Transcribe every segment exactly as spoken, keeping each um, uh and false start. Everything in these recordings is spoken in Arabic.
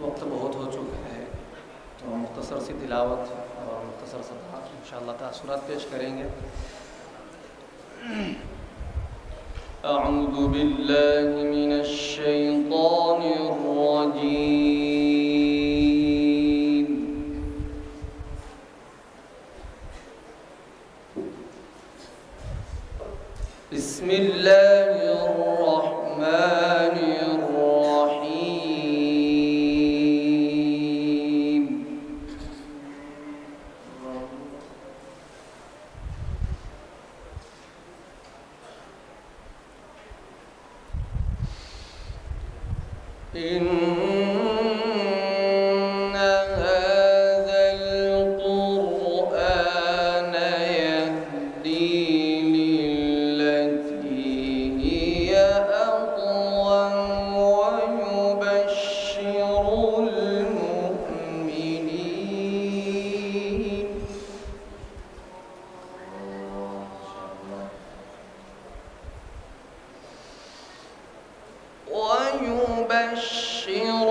वक्त बहुत हो चुका है, तो हम मुख्तसर सी तिलावत और मुख्तसर सा इंशाअल्लाह तासुरात पेश करेंगे। अऊज़ु बिल्लाहि मिनश शैतानिर रजीम। बिस्मिल्लाहिर रहमानिर रहीम। इन्ना हाज़ल क़ुरआन यहदी लिल्लती हिय अक़वम व युबश्शिरुल मुमिनीन ويبشر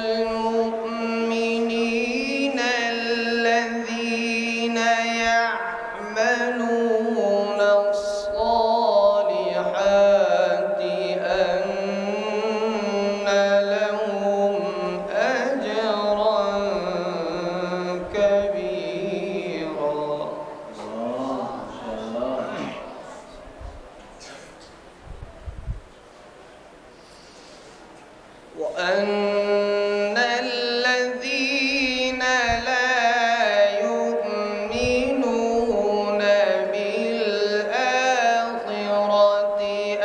المؤمنين الذين يعملون الصالحات أن لهم أجرا كبيرا. وأن الذين لا يؤمنون بالآخرة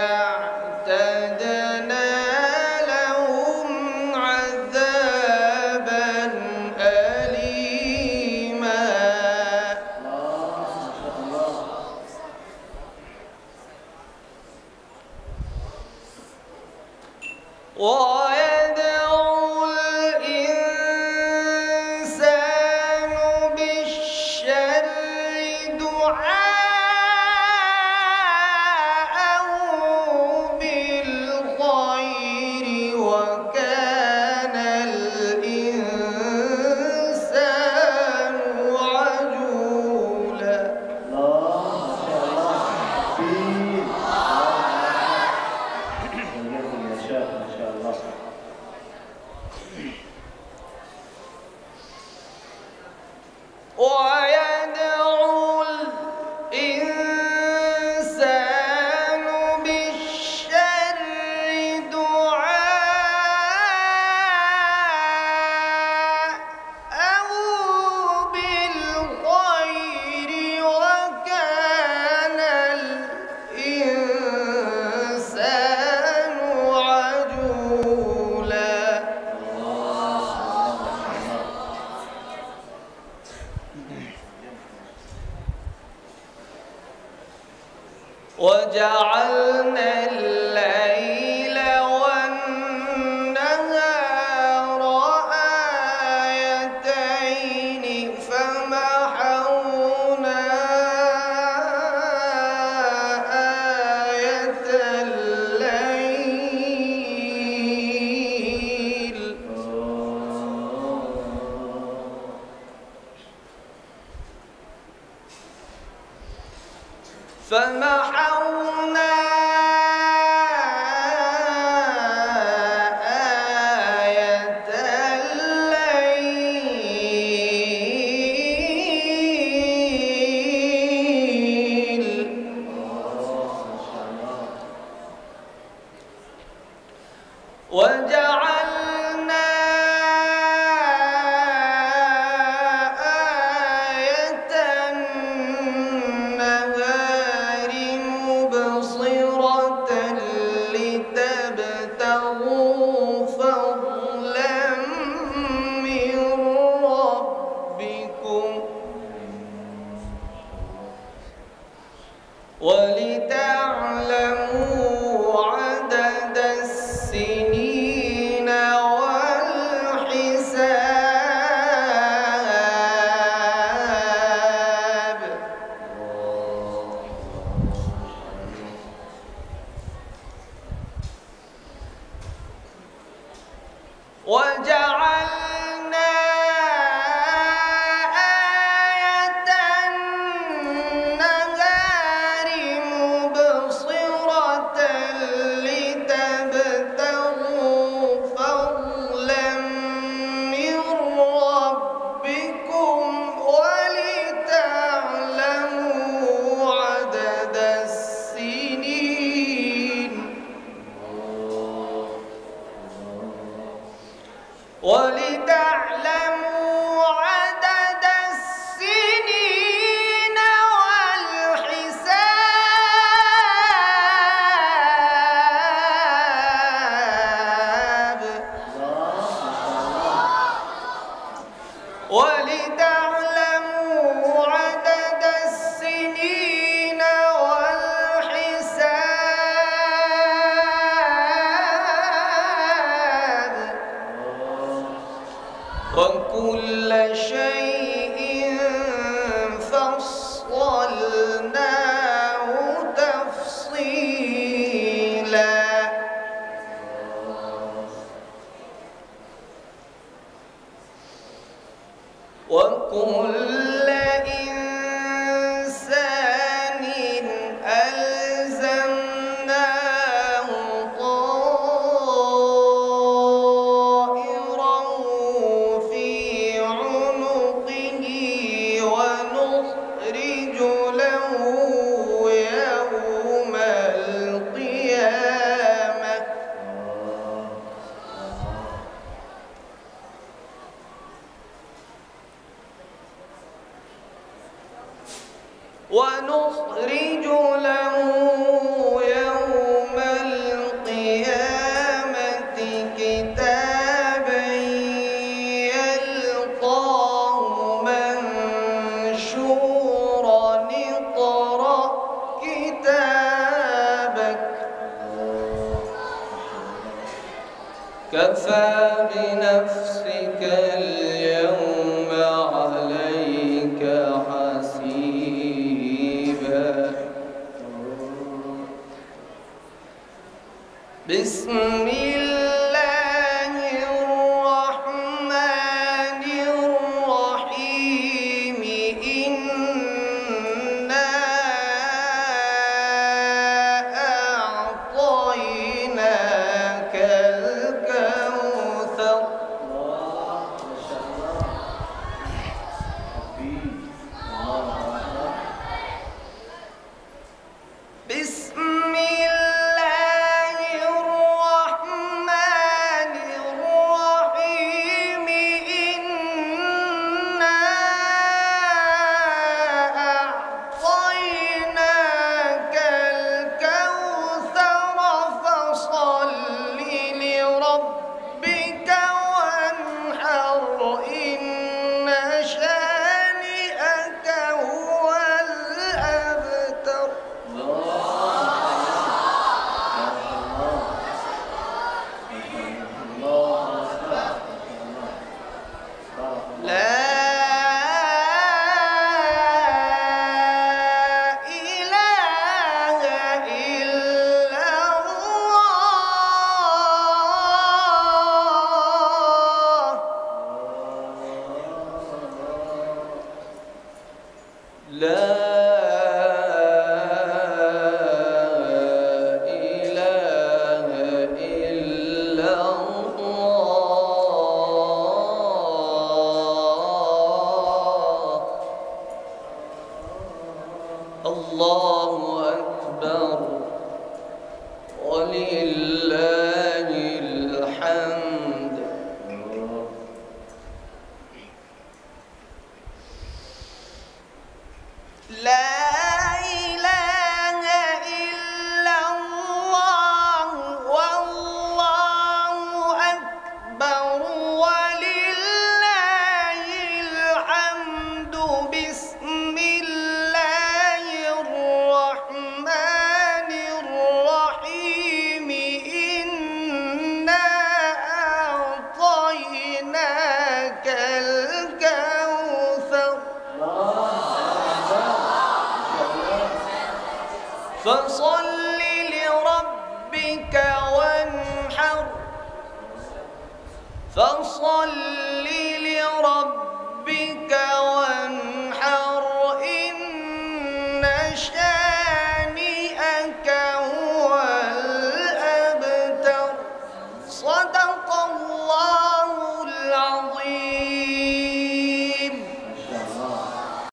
أعتدنا لهم عذابا أليما. ويدعو الإنسان بالشر دعاءه بالخير وكان الإنسان عجولا. ويدعو الإنسان بالشر دعاءه بالخير وكان الإنسان عجولا. وجعلنا الليل والنهار آيتين فمحونا آية الليل فمحونا آية الليل وجعلنا آية النهار مبصرة لتبتغوا فضلا من ربكم ولتعلموا عدد السنين وجعلنا آية النهار مبصرة لتبتغوا فضلا من ربكم ولتعلموا عدد السنين ولتعلموا عدد السنين والحساب ولتعلموا عدد السنين والحساب وكل شيء فصلناه تفصيلا وكل إنسان ألزمناه طائره في عنقه ونخرج له يوم القيامة ونخرج له يوم القيامة كتابا يلقاه منشورا اقرأ كتابك كفى بنفسك اليوم عليك حسيبا بسم الله الرحمن الرحيم إنا أعطيناك الكوثر بسم الله الرحمن الرحيم إنا أعطيناك الكوثر فصل لربك وانحر إن شانئك هو الأبتر لا إله إلا الله لا إله إلا الله الله أكبر ولله الحمد لا إله إلا الله والله أكبر ولله الحمد بسم الله الرحمن الرحيم إنا أعطيناك الكوثر فصل لربك وانحر فصل